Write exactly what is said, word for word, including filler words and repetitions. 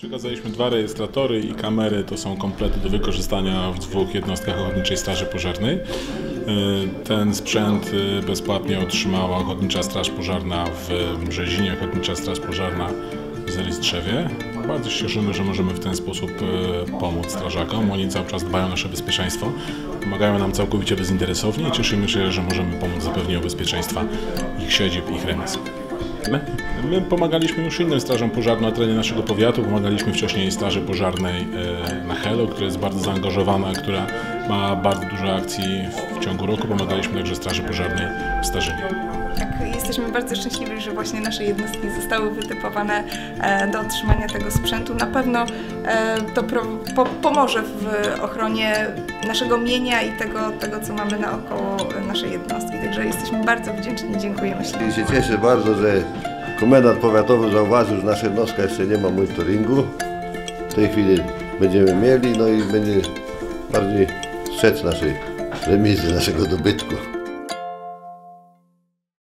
Przekazaliśmy dwa rejestratory i kamery, to są komplety do wykorzystania w dwóch jednostkach Ochotniczej Straży Pożarnej. Ten sprzęt bezpłatnie otrzymała Ochotnicza Straż Pożarna w Brzezinie, Ochotnicza Straż Pożarna w Zalistrzewie. Bardzo się cieszymy, że możemy w ten sposób pomóc strażakom. Oni cały czas dbają o nasze bezpieczeństwo, pomagają nam całkowicie bezinteresownie i cieszymy się, że możemy pomóc w zapewnieniu bezpieczeństwa ich siedzib, ich remiz. My, my pomagaliśmy już innym strażom pożarnym na terenie naszego powiatu, pomagaliśmy wcześniej Straży Pożarnej na Helo, która jest bardzo zaangażowana, która ma bardzo dużo akcji w ciągu roku. Pomagaliśmy także Straży Pożarnej w Starzynie. Tak, jesteśmy bardzo szczęśliwi, że właśnie nasze jednostki zostały wytypowane do otrzymania tego sprzętu. Na pewno to po, pomoże w ochronie naszego mienia i tego, tego, co mamy naokoło naszej jednostki. Także jesteśmy bardzo wdzięczni i dziękujemy ślicznie. I się cieszę bardzo, że komendant powiatowy zauważył, że nasza jednostka jeszcze nie ma monitoringu. W tej chwili będziemy mieli, no i będzie bardziej strzec naszej remizy, naszego dobytku.